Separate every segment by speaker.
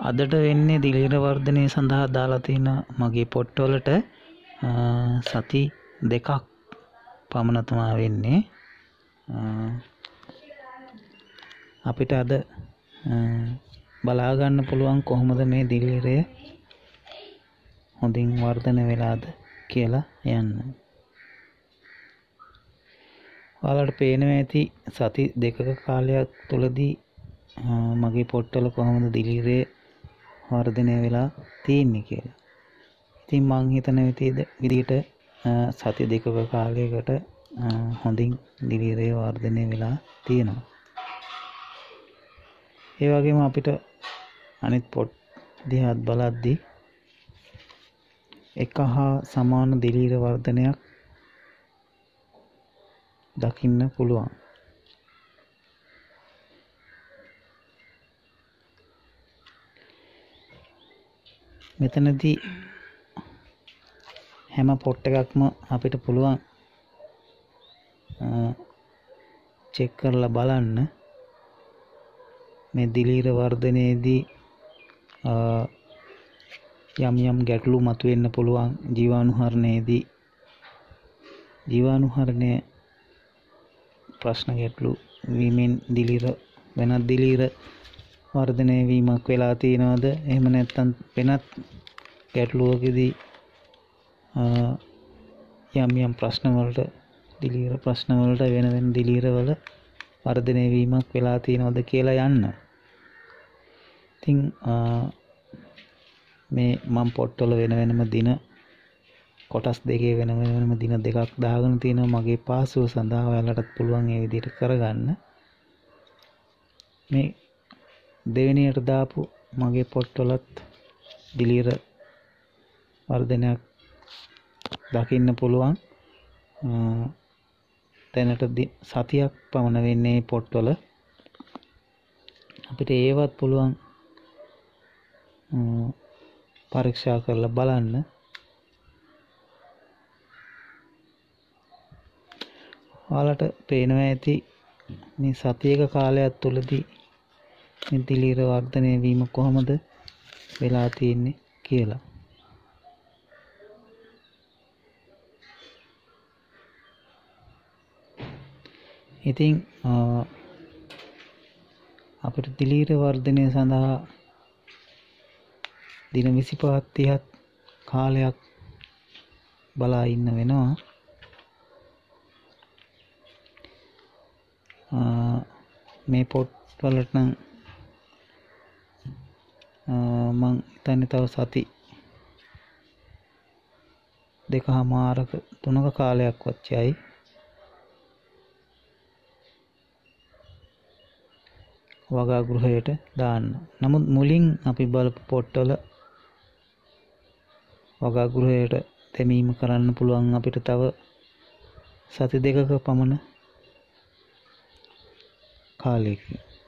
Speaker 1: අදට වෙන්නේ දිලීර වර්ධනය සඳහා දාලා තියෙන මගේ පොට්ටවලට සති 2ක් පමණ තමයි වෙන්නේ. අපිට අද බලා ගන්න පුළුවන් කොහොමද මේ දිලීරය හොඳින් වර්ධනය වෙලාද කියලා යන්න. ඔයාලට පේනවා ඇති සති 2ක කාලයක් තුලදී මගේ පොට්ටවල කොහොමද දිලීරය වර්ධනය වෙලා තියෙන්නේ කියලා. ඉතින් මං හිතන විදිහට සති 2ක කාලයකට හොඳින් දිලීරය වර්ධනය වෙලා තියෙනවා. ඒ වගේම අපිට අනිත් පොට් දිහාත් බලද්දී එක හා සමාන දිලීර වර්ධනයක් දකින්න පුළුවන්. මෙතනදී හැම පොට් එකක්ම අපිට පුළුවන් චෙක් කරලා බලන්න මේ දිලීර වර්ධනයේදී යම් ගැටලු මතුවෙන්න පුළුවන්. ජීවාණුහරණයේදී ජීවාණුහරණය ප්‍රශ්න ගැටලු වීමෙන් දිලීර වෙනත් දිලීර වර්ධනය වීමක් වෙලා තියෙනවද, එහෙම නැත්නම් වෙනත් ගැටලුවකදී යම් ප්‍රශ්න වලට දිලීර ප්‍රශ්න වලට වෙන දිලීර වල වර්ධනය වීමක් වෙලා තියෙනවද කියලා යන්න. ඉතින් මේ මම පොට්වල වෙනම දින කොටස් දෙකේ වෙනම දින දෙකක් දාගෙන තියෙනවා මගේ පාසුව සඳහා. ඔයාලටත් පුළුවන් ඒ විදිහට කරගන්න. මේ දෙවෙනියට දාපු මගේ පොට්වලත් දිලීර වර්ධනයක් දකින්න පුළුවන්. දැනට සතියක් පමණ වෙන්නේ පොට්වල. අපිට ඒවත් පුළුවන් පරීක්ෂා කරලා බලන්න. ඔයාලට පේනවා ඇති මේ සතියක කාලයක් තුලදී මේ දිලීර වර්ධනය වීම කොහොමද වෙලා තියෙන්නේ කියලා. ඉතින් අපිට දිලීර වර්ධනය සඳහා දින 25-30ක් කාලයක් බලා ඉන්න වෙනවා. මේ පොට් වලට නම් මං හිතන්නේ තව සති 2කමාරක 3ක කාලයක් වච්චයි වගා ගෘහයට දාන්න. නමුත් මුලින් අපි බලපු පොට්වල වගා ගෘහයට තැමීම කරන්න පුළුවන් අපිට තව සති 2ක පමණ කාලයක.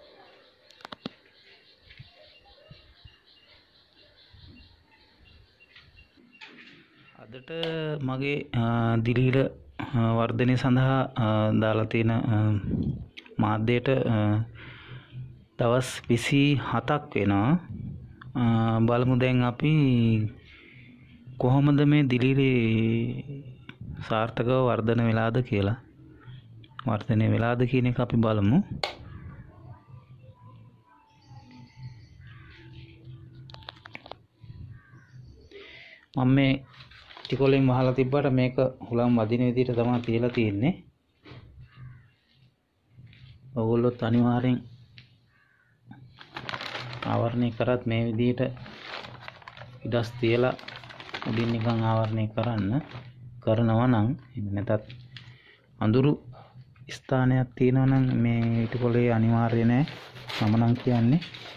Speaker 1: අදට මගේ දිලීර වර්ධනය සඳහා දාලා තියෙන මාධ්‍යයට දවස් 27ක් වෙනවා. බලමු දැන් අපි කොහොමද මේ දිලීරේ සාර්ථකව වර්ධන වෙලාද කියලා. වර්ධනය වෙලාද කියන එක අපි බලමු. මම මේ ටිකොලෙන් වහලා තිබ්බට මේක හුලම් වදින විදිහට තමයි තියලා තියෙන්නේ. ඔයගොල්ලොත් අනිවාර්යෙන් ආවරණය කරත් මේ විදිහට ඉඩස් තියලා උඩින් නිකන් ආවරණය කරනවා නම්, එහෙම නැත්නම් අඳුරු ස්ථානයක් තියෙනවා නම් මේ ටිකොලේ අනිවාර්ය නෑ මම නම් කියන්නේ.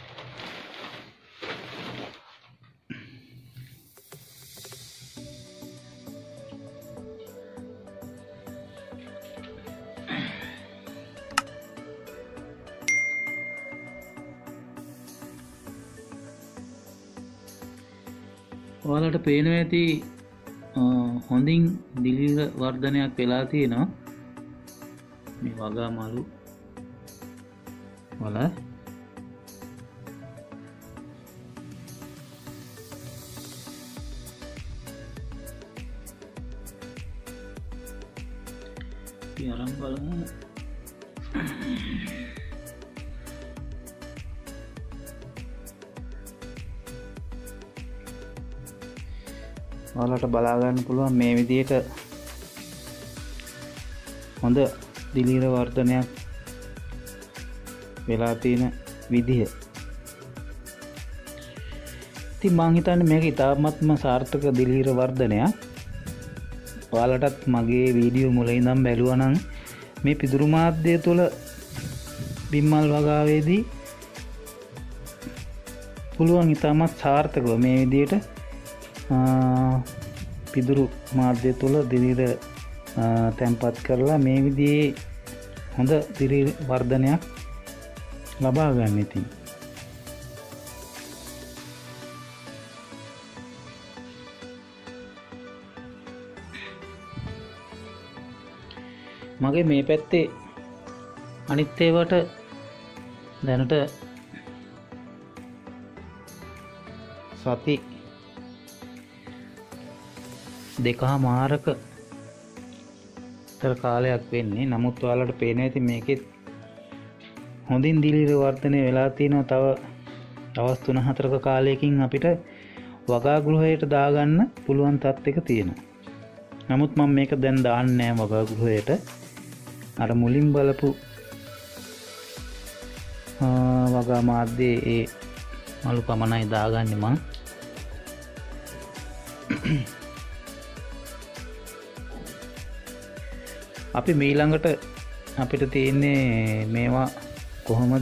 Speaker 1: ඔයාලට පේනවා ඇති හොඳින් දිලීර වර්ධනයක් වෙලා තියෙනවා මේ වගා මලු වල. අපි අරන් බලමු. ඔයාලට බලා ගන්න පුළුවන් මේ විදිහට හොඳ දිලීර වර්ධනයක් වෙලා තියෙන විදිහ. ඉතින් මං හිතන්නේ මේක ඉතාමත්ම සාර්ථක දිලීර වර්ධනයක්. ඔයාලටත් මගේ වීඩියෝ මුලින් ඉඳන් බැලුවා නම් මේ පිදුරු මාධ්‍ය තුළ බිම්මල් වගාවේදී පුළුවන් ඉතාමත් සාර්ථකව මේ විදිහට පිදුරු මාධ්‍ය තුළ දිලීර තැන්පත් කරලා මේ විදිහේ හොඳ දිලීර වර්ධනයක් ලබා ගන්න. ඉතින් මගේ මේ පැත්තේ අනිත් ඒවාට දැනට සති දෙකමාරක තර කාලයක් වෙන්නේ. නමුත් ඔයාලට පේන ඇති මේකෙත් හොඳින් දිලීර වර්ධනය වෙලා තියෙනවා. තව දවස් 3-4ක කාලයකින් අපිට වගා ගෘහයට දාගන්න පුළුවන් තත්ත්වයක තියෙනවා. නමුත් මම මේක දැන් දාන්නේ නැහැ වගා ගෘහයට. අර මුලින් බලපු වගා මාධ්‍යයේ ඒ මලු පමණයි දාගන්නේ මං. අපි මීළඟට අපිට තියෙන්නේ මේවා කොහොමද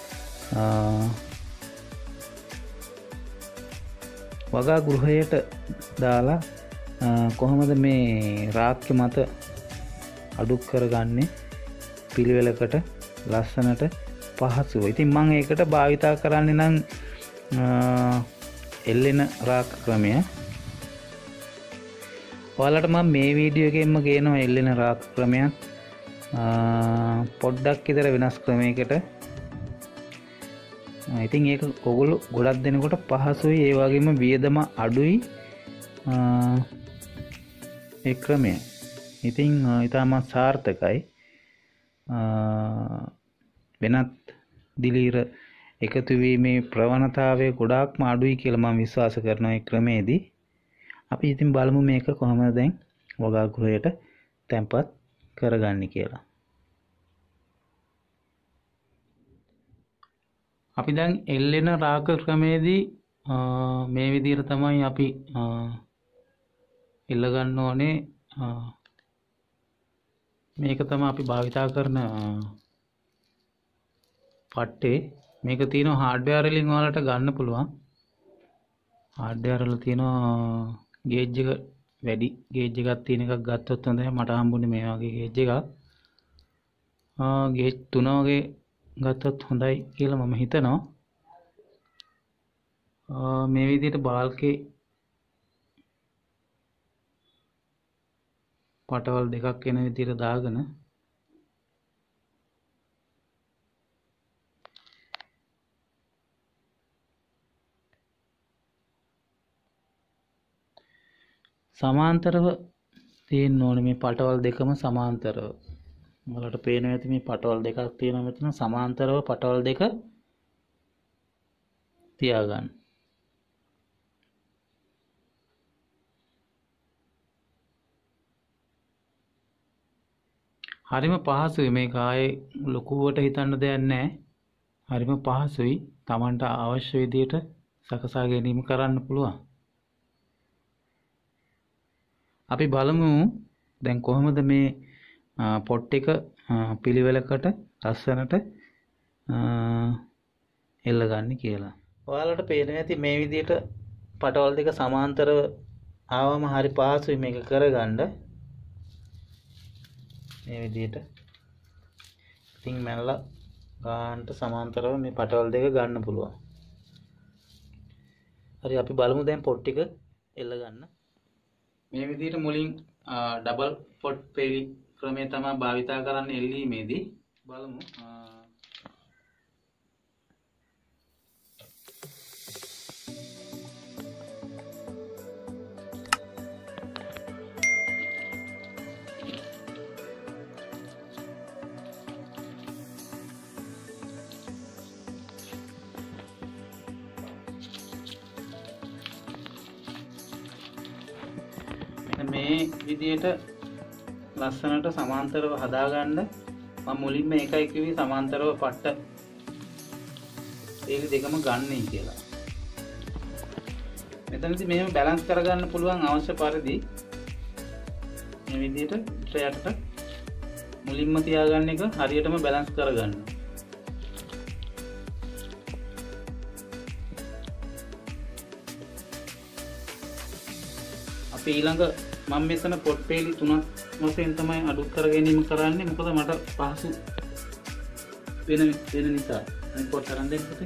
Speaker 1: වගා ගෘහයට දාලා කොහොමද මේ රාක්‍ය මත අඩුක් කරගන්නේ පිළිවෙලකට ලස්සනට පහසුව. ඉතින් මම ඒකට භාවිතා කරන්නේ නම් එල්ලෙන රාක් ක්‍රමය. ඔයාලට මම මේ වීඩියෝ එකෙන්ම කියනවා එල්ලෙන රාක් ක්‍රමයක් පොඩ්ඩක් විතර වෙනස් ක්‍රමයකට. ඉතින් ඒක ඔයගොල්ලෝ ගොඩක් දෙනකොට පහසුයි, ඒ වගේම වියදම අඩුයි ඒ ක්‍රමය. ඉතින් ඉතාමත් සාර්ථකයි. වෙනත් දිලීර එකතු වීමේ ප්‍රවණතාවය ගොඩාක්ම අඩුයි කියලා මම විශ්වාස කරනවා ඒ ක්‍රමයේදී. අපි ඉතින් බලමු මේක කොහොමද දැන් වගා ගෘහයට තැන්පත් කරගන්නේ කියලා. අපි දැන් එල්ලෙන රාක ක්‍රමයේදී මේ විදිහට තමයි අපි එල්ල ගන්න ඕනේ. මේක තමයි අපි භාවිතා කරන පට්ටේ. මේක තියෙනවා හાર્ඩ්වෙයාර් වලින් ඔයාලට ගන්න පුළුවන්. හાર્ඩ්වෙයාර් වල තියෙනවා ගේජ් එක වැඩි ගේජ් එකක් තියෙන එකක් ගත්තොත් හොඳයි. මට හම්බුනේ මේ වගේ ගේජ් එකක්. ගේජ් 3 වගේ ගත්තොත් හොඳයි කියලා මම හිතනවා. මේ විදිහට බාල්කේ පටවල් දෙකක් එන විදිහට දාගෙන සමාන්තරව තියෙන්න ඕනේ මේ පටවල් දෙකම සමාන්තරව. ඔයාලට පේනවා ඇති මේ පටවල් දෙකක් තියෙනවා මෙතන. සමාන්තරව පටවල් දෙක තියාගන්න. හරිම පහසුයි. මේක ආයේ ලොකුවට හිතන්න දෙයක් නැහැ. හරිම පහසුයි. Tamanට අවශ්‍ය විදිහට සකසා ගැනීම කරන්න පුළුවන්. අපි බලමු දැන් කොහොමද මේ පොට් එක පිළිවෙලකට ලස්සනට එල්ල ගන්න කියලා. ඔයාලට පේනවා ඇති මේ විදිහට පටවල් දෙක සමාන්තරව ආවම හරි පහසුයි මේක කරගන්න. මේ විදිහට ඉතින් මැනලා ගන්නට සමාන්තරව මේ පටවල් දෙක ගන්න පුළුවන්. හරි අපි බලමු දැන් පොට් ටික එල්ල ගන්න. මේ විදිහට මුලින් ඩබල් පොට් පෙලි ක්‍රමය තමයි භාවිතා කරන්නේ එල්ලීමේදී. බලමු මේ විදියට ලස්සනට සමාන්තරව හදාගන්න මම මුලින්ම එකයි කිව්වේ සමාන්තරව පට්ට තේලි දෙකම ගන්නයි කියලා. මෙතනදී මේව බැලන්ස් කරගන්න පුළුවන් අවශ්‍ය පරිදි මේ විදියට යටට මුලින්ම තියාගන්න එක හරියටම බැලන්ස් කරගන්න. අපි ඊළඟ මම මෙතන පොට් පේලි 3ක් වශයෙන් තමයි අඩු කර ගැනීම කරන්නේ. මොකද මට පහසු වෙන නිසා. අනිත් පොට් අරන් දෙන්න පුතේ.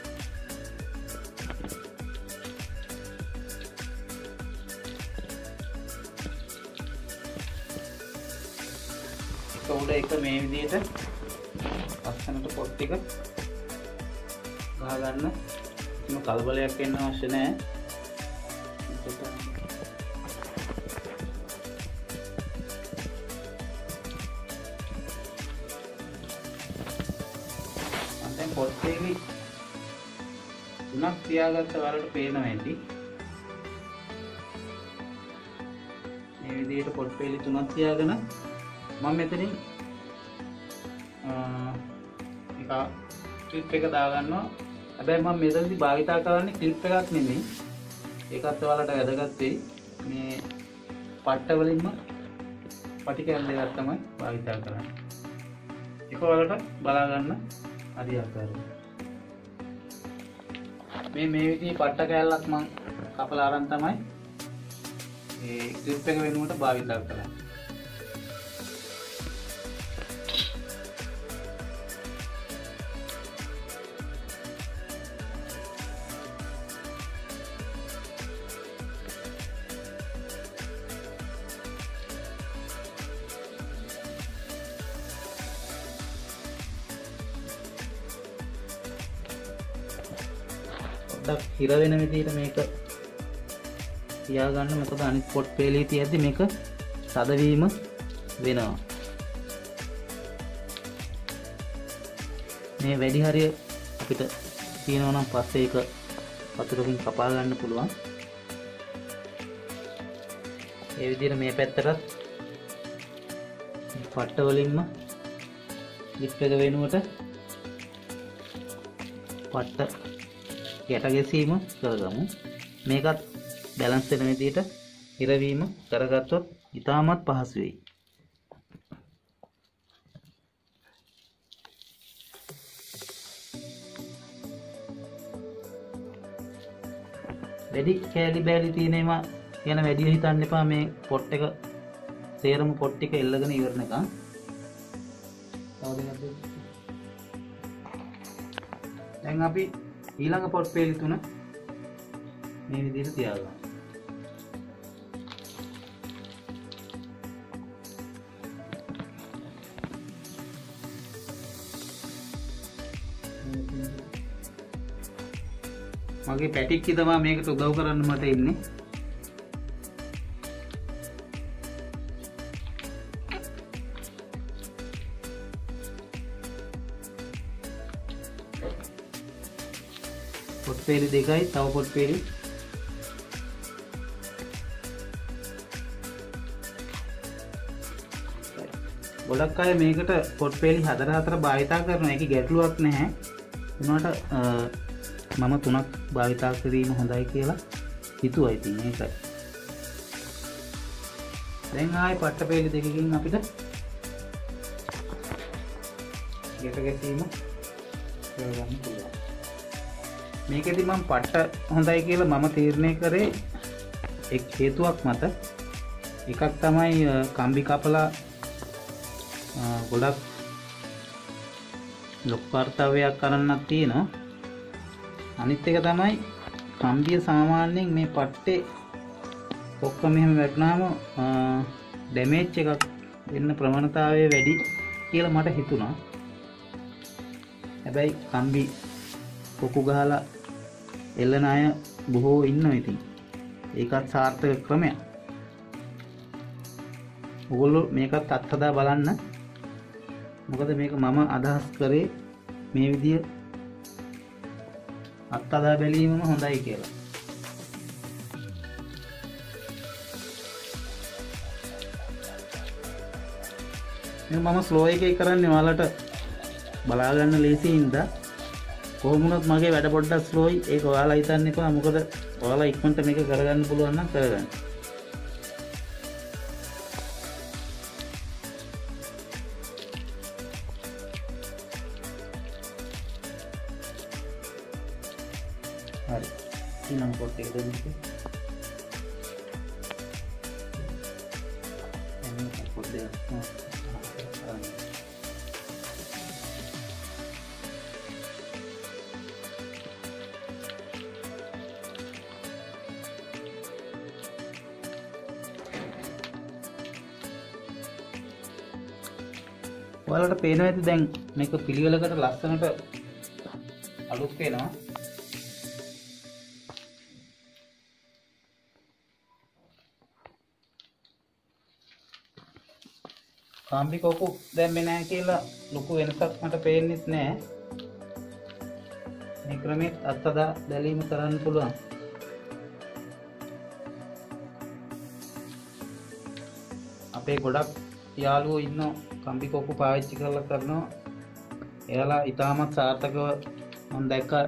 Speaker 1: උඩ එක මේ විදිහට ලස්සනට පොට් ටික ගහ ගන්න. කිසිම කලබලයක් වෙන්න අවශ්‍ය නැහැ. දැන් පොට් පේලි 3ක් තියාගත්ත වලට පේනවා ඇති. මේ විදිහට පොට් පේලි 3ක් තියාගෙන මම මෙතනින් එක ක්ලිප් එක දාගන්නවා. හැබැයි මම මෙතනදී භාවිතා කරන්නේ ක්ලිප් එකක් නෙමෙයි. ඒකත් ඔයාලට වැදගත් වෙයි. මේ පට්ට වලින්ම පටි කැල්ල එකක් තමයි භාවිතා කරන්නේ. ඒක ඔයාලට බලා ගන්න අධ්‍යාපනය. මේ විදිහේ පට්ට කැල්ලක් මම කපලා අරන් තමයි මේ ක්ලිප් එක වෙනුවට භාවිතා කරන්නේ. පොඩ්ඩක් හිර වෙන විදිහට මේක තියාගන්න. මොකද අනිත් පොට් පේලිය තියද්දි මේක තදවීම වෙනවා. මේ වැඩි හරිය අපිට තියෙනවා නම් පස්සේ ඒක වතුරකින් කපා ගන්න පුළුවන්. ඒ විදිහට මේ පැත්තටත් පට්ට වලින්ම ලිප් එක වෙනුවට පට්ට යට ගැසීම කරගමු. මේකත් බැලන්ස් වෙන විදිහට හිරවීම කරගත්තොත් ඉතාමත් පහසු වෙයි. වැඩි කෑලි බෑලි තියෙනවා කියන වැඩිය හිතන්න එපා. මේ පොට් එක සේරම පොට් ටික එල්ලගෙන ඉවරනකම් දැන් අපි ඊළඟ පොට් පේලි 3 මේ විදිහට තියාගන්න. මගේ පැටික්කි තමයි මේකට උදව් කරන්න මට ඉන්නේ. පොට් පේලි දෙකයි තව පොට් පේලි ගොඩක් අය මේකට පොට් පේලි 4 භාවිතා කරනවා. ඒකේ ගැටලුවක් නැහැ. උනාට මම 3ක් භාවිතා කිරීම හොඳයි කියලා හිතුවා. ඉතින් ඒකයි. දැන් ආයේ පට්ට පේලි දෙකකින් අපිට යට ගැසීම කරගන්න පුළුවන්. මේකෙදි මම පට්ට හොඳයි කියලා මම තීරණය කරේ එක් හේතුවක් මත. එකක් තමයි කම්බි කපලා ගොඩක් ලොක් වර්තාවයක් කරන්නක් තියෙනවා. අනිත් එක තමයි කම්බිය සාමාන්‍යයෙන් මේ පට්ටේ ඔක්ක මෙහෙම වැටුනහම ඩැමේජ් එකක් වෙන්න ප්‍රවණතාවය වැඩි කියලා මට හිතුණා. හැබැයි කම්බි කොකු ගහලා එල්ලන අය බොහෝ ඉන්නවා. ඉතින් ඒකත් සාර්ථක ක්‍රමයක්. ඔයගොල්ලෝ මේකත් අත්හදා බලන්න. මොකද මේක මම අදහස් කරේ මේ විදිය අත්හදා බැලීමම හොඳයි කියලා. මම ස්ලෝ එකේ කරන්නේ ඔයාලට බලා ගන්න ලේසි හින්දා කොහොම වුණත් මගේ වැඩ පොඩ්ඩක් ස්ලෝයි. ඒක ඔයාලා හිතන්න එපා. මොකද ඔයාලා ඉක්මනට මේක කරගන්න පුළුවන් නම් කරගන්න. හරි. ඊළඟ පොත් එක දෙන්න. එන්නේ පොත් දෙක. ඔයාලට පේනවා ඇති දැන් මේක පිළිවෙලකට ලස්සනට අලුත් වෙනවා. කාම්බි කොකු දැම්මේ නැහැ කියලා ලොකු වෙනසක් මට පේන්නෙත් නැහැ. මේ ක්‍රමෙත් අත්දැක දැලීම කරන්න පුළුවන්. අපේ ගොඩක් යාළුවෝ ඉන්නවා කම්බි කොකු පාවිච්චි කරලා කරනවා. එයාලා ඉතාමත් සාර්ථකව මම දැක්කා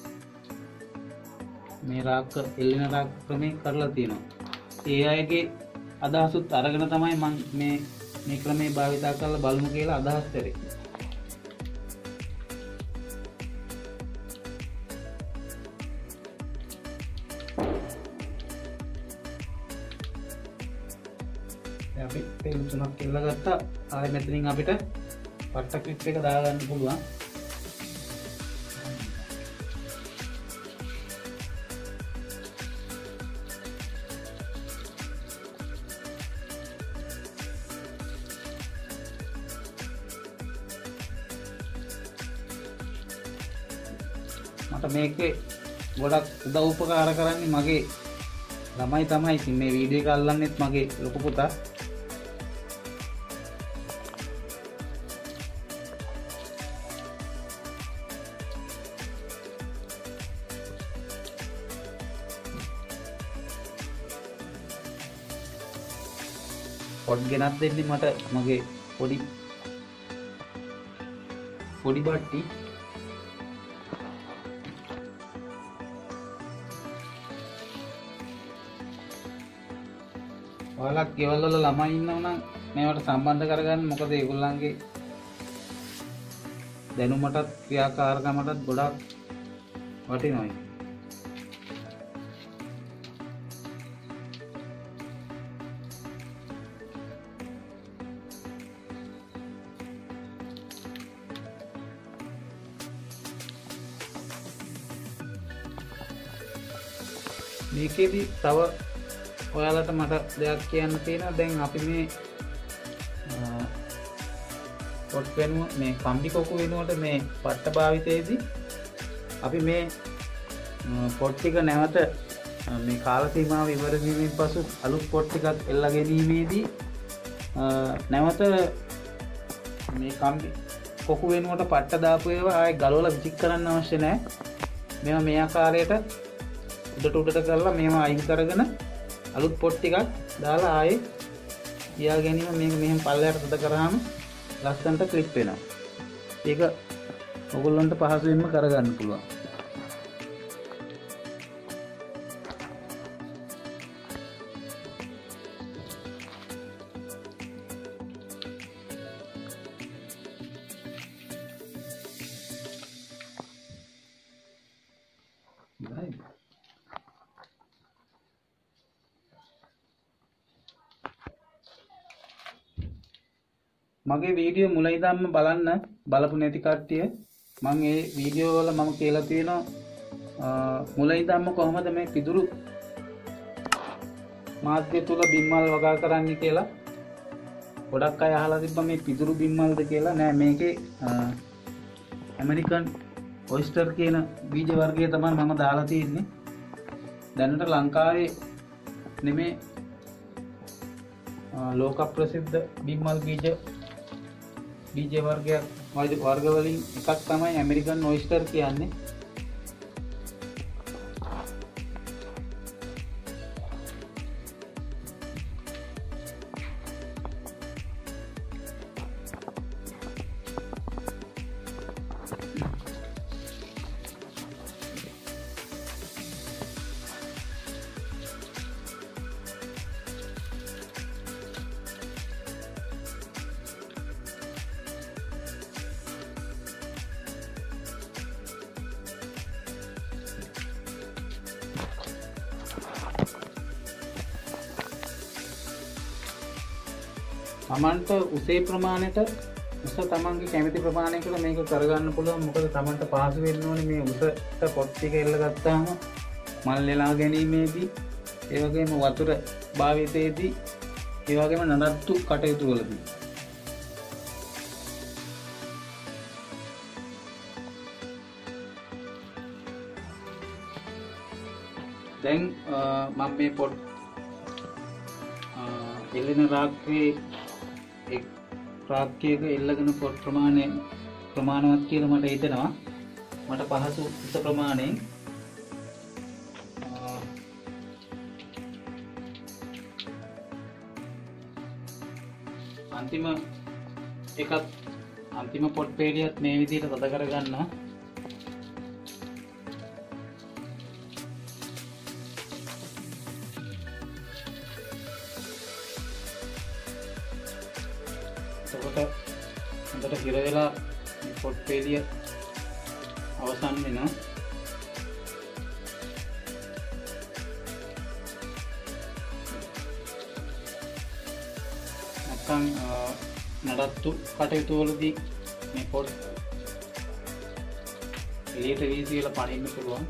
Speaker 1: මේ රාක්ක එල්ලෙන රාක්ක ක්‍රමේ කරලා තියෙනවා. ඒ අයගේ අදහසුත් අරගෙන තමයි මම මේ ක්‍රමේ භාවිතා කරලා බලමු කියලා අදහස් කරේ. අපි තෙල් තුනක් එල්ල ගත්තා. ආයෙ මෙතනින් අපිට පට්ට ක්ලිප් එක දාගන්න පුළුවන්. මට මේකේ ගොඩක් උදව් උපකාර කරන්නේ මගේ ළමයි තමයි. ඉතින් මේ වීඩියෝ එක අල්ලන්නෙත් මගේ ලොකු පුතා. පොඩ් ගෙනත් දෙන්නේ මට මගේ පොඩි බට්ටි. ඔයාලත් ගෙවල් වල ළමයි ඉන්නව නම් මේවට සම්බන්ධ කරගන්න. මොකද ඒගොල්ලන්ගේ දැනුමටත් ක්‍රියාකාරකමටත් ගොඩක් වටිනවා. මේකෙදි තව ඔයාලට මට දෙයක් කියන්න තියෙනවා. දැන් අපි මේ පොට් වෙනුව මේ කම්බි කොකු වෙනුවට මේ පට්ට භාවිතයේදී අපි මේ පොට් ටික නැවත මේ කාල සීමාව ඉවර වීමෙන් පසු අලුත් පොට් ටිකක් එල්ල ගැනීමේදී නැවත මේ කම්බි කොකු වෙනුවට පට්ට දාපු ඒවා ආයෙ ගලවලා විචික් කරන්න අවශ්‍ය නැහැ. මේවා මේ ආකාරයට උඩට කරලා මේවා අයින් කරගෙන අලුත් පොට් ටිකක් දාලා ආයේ තියා ගැනීම මේක මෙහෙම පල්ලයට තද කරාම ලස්සනට ක්ලිප් වෙනවා. ඒක ඔයගොල්ලන්ට පහසුවෙන්ම කරගන්න පුළුවන්. මගේ වීඩියෝ මුල ඉඳන්ම බලන්න බලපු නැති කට්ටිය මම මේ වීඩියෝ වල මම කියලා තියෙනවා මුල ඉඳන්ම කොහොමද මේ පිදුරු මාධ්‍ය තුල බිම්මල් වගා කරන්නේ කියලා. ගොඩක් අය අහලා තිබ්බා මේ පිදුරු බිම්මල්ද කියලා. නෑ, මේකේ ඇමරිකන් ඔයිස්ටර් කියන බීජ වර්ගය තමයි මම දාලා තියෙන්නේ. දැනට ලංකාවේ නෙමේ ලෝක ප්‍රසිද්ධ බිම්මල් බීජ වර්ග වලින් එකක් තමයි ඇමරිකන් ඔයිස්ටර් කියන්නේ. තමන්ට උසේ ප්‍රමාණයට උස තමන්ගේ කැමති ප්‍රමාණයකට මේක කරගන්න පුළුවන්. මොකද තමන්ට පහසු වෙන්න ඕනේ මේ උසට පොත් ටික එල්ල ගත්තාම මල් නෙලා ගැනීමේදී, ඒ වගේම වතුර භාවිතයේදී, ඒ වගේම නඩත්තු කටයුතු වලදී. දැන් මම මේ පොත් එල්ලෙන රාක්කේ එක් රාක්කයක එල්ලගෙන පොත් ප්‍රමාණවත් කියලා මට හිතෙනවා. මට පහසු උස ප්‍රමාණයෙන් අන්තිම පොත් පේලියත් මේ විදිහට තද කරගන්නවා. එතකොට හොඳට හිර වෙලා පොත් පේලිය අවසන් වෙනවා. නැත්නම් නඩත්තු කටයුතු වලදී මේ පොත් එළියට වීසිලා පනින්න පුළුවන්.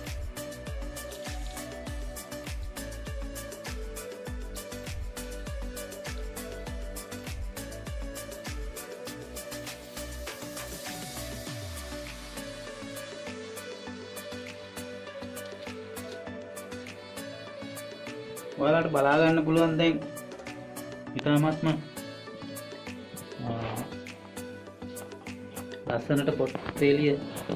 Speaker 1: ඔයාලට බලා ගන්න පුළුවන් දැන් ඉතාමත්ම ලස්සනට පොත් පේලිය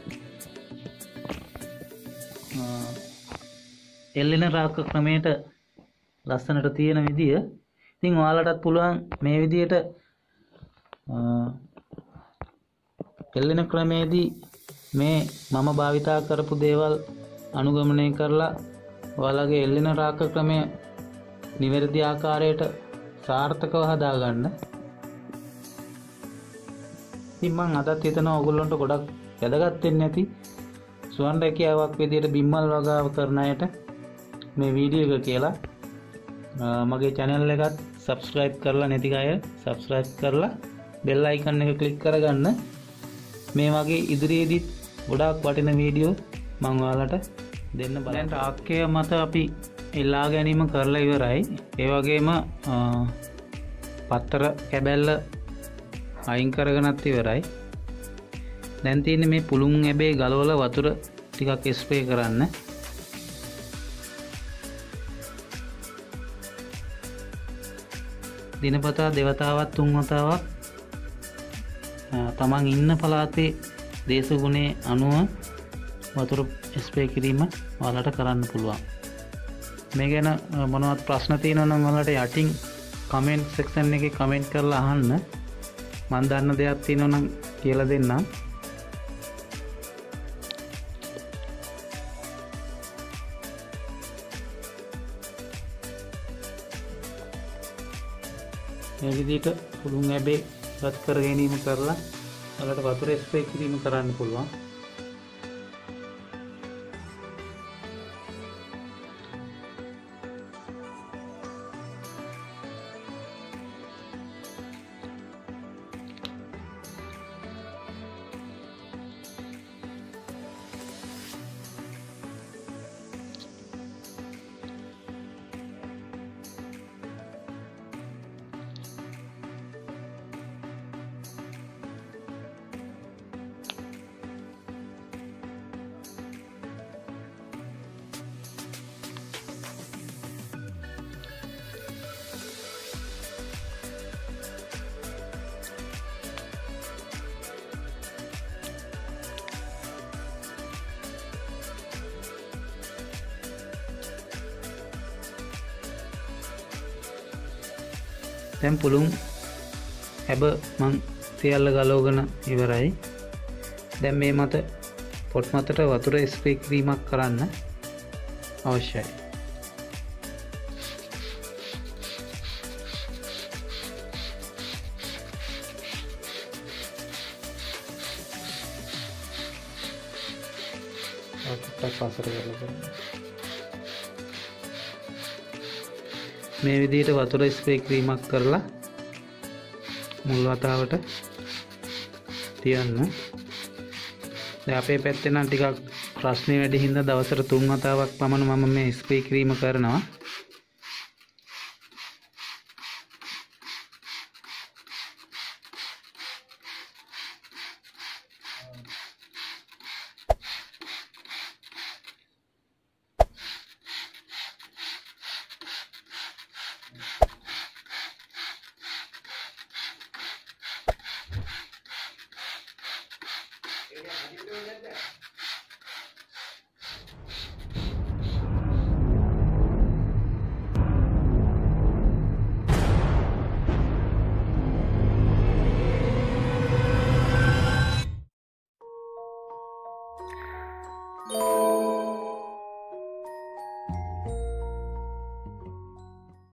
Speaker 1: එල්ලෙන රාක්ක ක්‍රමයට ලස්සනට තියෙන විදිය. ඉතින් ඔයාලටත් පුළුවන් මේ විදියට එල්ලෙන ක්‍රමේදී මේ මම භාවිතා කරපු දේවල් අනුගමනය කරලා ඔයාලගේ එල්ලෙන රාක්ක ක්‍රමය නිවැරදි ආකාරයට සාර්ථකව හදාගන්න. ඉතින් මම අදත් හිතනවා ඔයගොල්ලන්ට ගොඩක් වැදගත් වෙන්නේ නැති සුවන් රැකියාවක් විදියට බිම්මල් වගාව කරන අයට මේ වීඩියෝ එක කියලා. මගේ channel එකත් subscribe කරලා නැති අය subscribe කරලා bell icon එක click කරගන්න. මේ වගේ ඉදිරියේදීත් ගොඩාක් වටින වීඩියෝ මම ඔයාලට දෙන්න බලන්න. දැන් රාක්කය මත අපි එල්ලා ගැනීම කරලා ඉවරයි. ඒ වගේම පත්තර කැබැල්ල අයින් කරගෙනත් ඉවරයි. දැන් තියෙන්නේ මේ පුළුන් ඇබේ ගලවලා වතුර ටිකක් ස්ප්‍රේ කරන්න. දිනපතා දෙවතාවක් තුන් වතාවක් තමන් ඉන්න පළාතේ දේශගුණේ අනුව වතුර ස්ප්‍රේ කිරීම ඔයාලට කරන්න පුළුවන්. මේ ගැන මොනවත් ප්‍රශ්න තියෙනවා නම් ඔයාලට යටින් කමෙන්ට් සෙක්ෂන් එකේ කමෙන්ට් කරලා අහන්න. මම දන්න දෙයක් තියෙනවා නම් කියලා දෙන්නම්. මේ විදිහට පුළුන් ඇබේ රත් කර ගැනීම කරලා ඔයාලට වතුර ස්ප්‍රේ කිරීම කරන්න පුළුවන්. දැන් පුළුන් හැබ මං සියල්ල ගලවගෙන ඉවරයි. දැන් මේ මත පොට් මතට වතුර ස්ප්‍රේ කිරීමක් කරන්න අවශ්‍යයි. මේ විදිහට වතුර ස්ප්‍රේ කිරීමක් කරලා
Speaker 2: මුල් වතාවට තියන්න. දැන් අපේ පැත්තේ නම් ටිකක් ප්‍රශ්නේ වැඩි හින්දා දවසට 3 වතාවක් පමණ මම මේ ස්ප්‍රේ කිරීම කරනවා.